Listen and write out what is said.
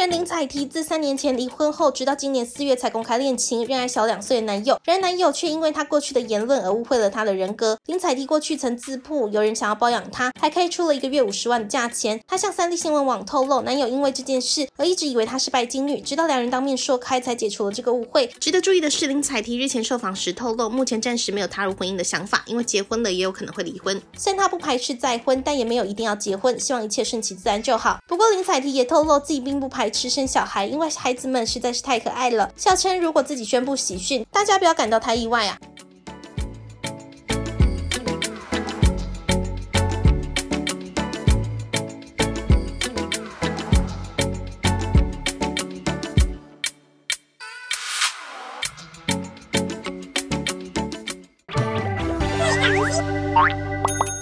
人林采缇自3年前离婚后，直到今年4月才公开恋情，仍然小2岁的男友。然而男友却因为她过去的言论而误会了她的人格。林采缇过去曾自曝有人想要包养她，还开出了1个月50万的价钱。她向3立新闻网透露，男友因为这件事而一直以为她是拜金女，直到2人当面说开才解除了这个误会。值得注意的是，林采缇日前受访时透露，目前暂时没有踏入婚姻的想法，因为结婚了也有可能会离婚。虽然她不排斥再婚，但也没有一定要结婚，希望一切顺其自然就好。不过林采缇也透露自己并不排斥生小孩，因为孩子们实在是太可爱了，笑称如果自己宣布喜讯，大家不要感到太意外啊。 最恶心。